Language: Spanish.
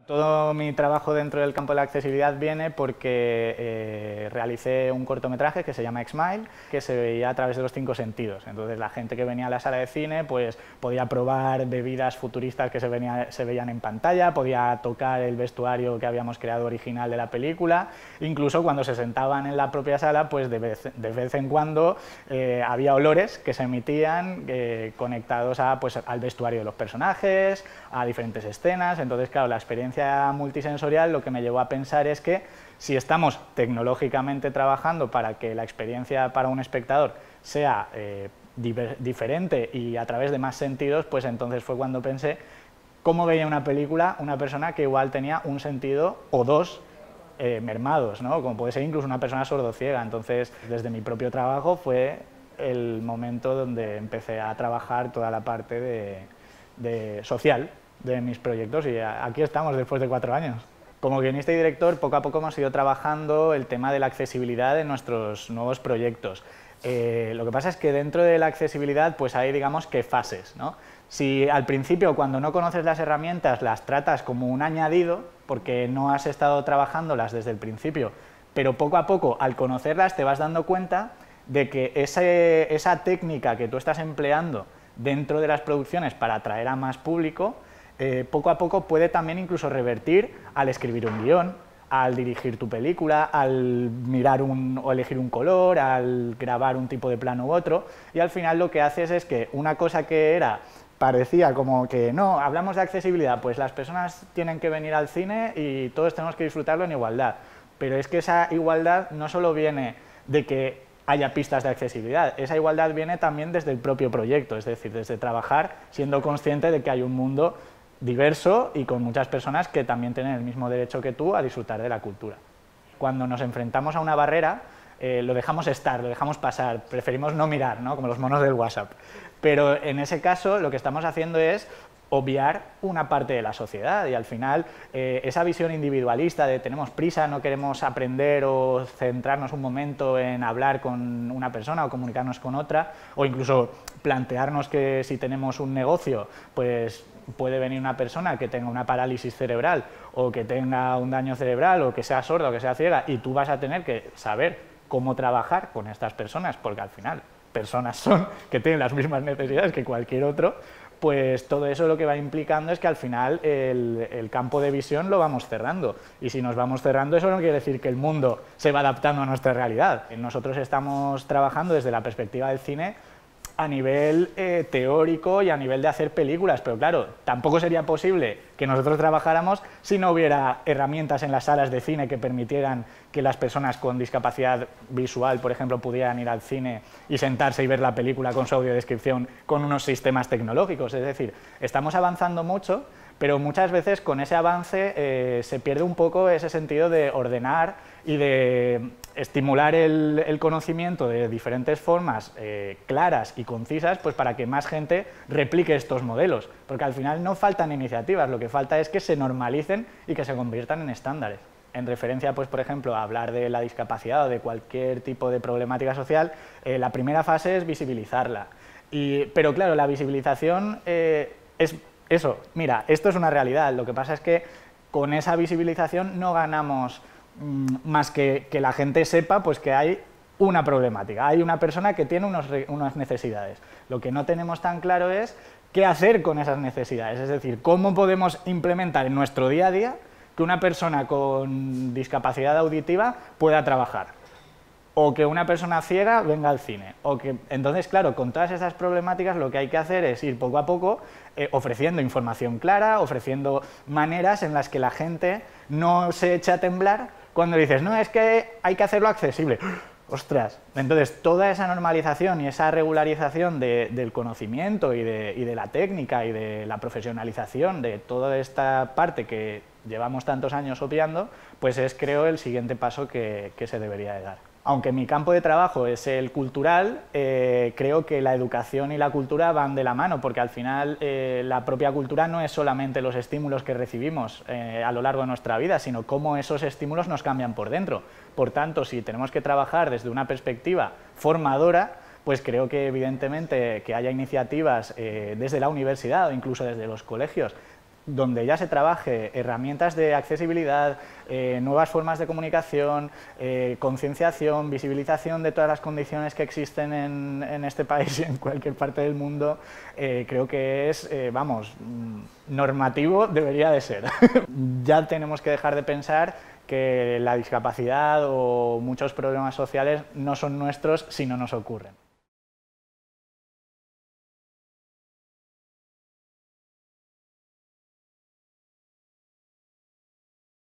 Todo mi trabajo dentro del campo de la accesibilidad viene porque realicé un cortometraje que se llama X-Mile, que se veía a través de los 5 sentidos. Entonces la gente que venía a la sala de cine pues podía probar bebidas futuristas que se veían en pantalla, podía tocar el vestuario que habíamos creado original de la película, incluso cuando se sentaban en la propia sala pues de vez en cuando había olores que se emitían conectados al vestuario de los personajes, a diferentes escenas. Entonces claro, la experiencia multisensorial lo que me llevó a pensar es que si estamos tecnológicamente trabajando para que la experiencia para un espectador sea diferente y a través de más sentidos, pues entonces fue cuando pensé cómo veía una película una persona que igual tenía un sentido o dos mermados, ¿no? Como puede ser incluso una persona sordociega. Entonces, desde mi propio trabajo fue el momento donde empecé a trabajar toda la parte de social de mis proyectos y aquí estamos después de 4 años. Como guionista y director, poco a poco hemos ido trabajando el tema de la accesibilidad en nuestros nuevos proyectos. Lo que pasa es que dentro de la accesibilidad pues hay, digamos, que fases, ¿no? Si al principio, cuando no conoces las herramientas, las tratas como un añadido, porque no has estado trabajándolas desde el principio, pero poco a poco, al conocerlas, te vas dando cuenta de que esa técnica que tú estás empleando dentro de las producciones para atraer a más público, poco a poco puede también incluso revertir al escribir un guión, al dirigir tu película, al mirar o elegir un color, al grabar un tipo de plano u otro, y al final lo que haces es que una cosa que parecía como que no, hablamos de accesibilidad, pues las personas tienen que venir al cine y todos tenemos que disfrutarlo en igualdad, pero es que esa igualdad no solo viene de que haya pistas de accesibilidad, esa igualdad viene también desde el propio proyecto, es decir, desde trabajar siendo consciente de que hay un mundo diverso y con muchas personas que también tienen el mismo derecho que tú a disfrutar de la cultura. Cuando nos enfrentamos a una barrera, lo dejamos estar, lo dejamos pasar, preferimos no mirar, ¿no? Como los monos del WhatsApp. Pero en ese caso lo que estamos haciendo es obviar una parte de la sociedad y al final esa visión individualista de tenemos prisa, no queremos aprender o centrarnos un momento en hablar con una persona o comunicarnos con otra, o incluso plantearnos que si tenemos un negocio pues puede venir una persona que tenga una parálisis cerebral o que tenga un daño cerebral o que sea sorda o que sea ciega y tú vas a tener que saber cómo trabajar con estas personas, porque al final personas son que tienen las mismas necesidades que cualquier otro, pues todo eso lo que va implicando es que al final el campo de visión lo vamos cerrando. Y si nos vamos cerrando, eso no quiere decir que el mundo se va adaptando a nuestra realidad. Nosotros estamos trabajando desde la perspectiva del cine a nivel teórico y a nivel de hacer películas, pero claro, tampoco sería posible que nosotros trabajáramos si no hubiera herramientas en las salas de cine que permitieran que las personas con discapacidad visual, por ejemplo, pudieran ir al cine y sentarse y ver la película con su audiodescripción con unos sistemas tecnológicos. Es decir, estamos avanzando mucho, pero muchas veces con ese avance se pierde un poco ese sentido de ordenar y de estimular el conocimiento de diferentes formas claras y concisas, pues para que más gente replique estos modelos, porque al final no faltan iniciativas, lo que falta es que se normalicen y que se conviertan en estándares. En referencia, pues, por ejemplo, a hablar de la discapacidad o de cualquier tipo de problemática social, la primera fase es visibilizarla. Pero claro, la visibilización es eso, mira, esto es una realidad, lo que pasa es que con esa visibilización no ganamos más que la gente sepa pues que hay una problemática, hay una persona que tiene unas necesidades. Lo que no tenemos tan claro es qué hacer con esas necesidades, es decir, cómo podemos implementar en nuestro día a día que una persona con discapacidad auditiva pueda trabajar, o que una persona ciega venga al cine, o que entonces, claro, con todas esas problemáticas lo que hay que hacer es ir poco a poco ofreciendo información clara, ofreciendo maneras en las que la gente no se eche a temblar cuando dices, no, es que hay que hacerlo accesible. ¡Ostras! Entonces, toda esa normalización y esa regularización del conocimiento y de la técnica y de la profesionalización de toda esta parte que llevamos tantos años obviando, pues es, creo, el siguiente paso que se debería de dar. Aunque mi campo de trabajo es el cultural, creo que la educación y la cultura van de la mano, porque al final la propia cultura no es solamente los estímulos que recibimos a lo largo de nuestra vida, sino cómo esos estímulos nos cambian por dentro. Por tanto, si tenemos que trabajar desde una perspectiva formadora, pues creo que evidentemente que haya iniciativas desde la universidad o incluso desde los colegios donde ya se trabaje herramientas de accesibilidad, nuevas formas de comunicación, concienciación, visibilización de todas las condiciones que existen en este país y en cualquier parte del mundo, creo que es, vamos, normativo debería de ser. Ya tenemos que dejar de pensar que la discapacidad o muchos problemas sociales no son nuestros si no nos ocurren.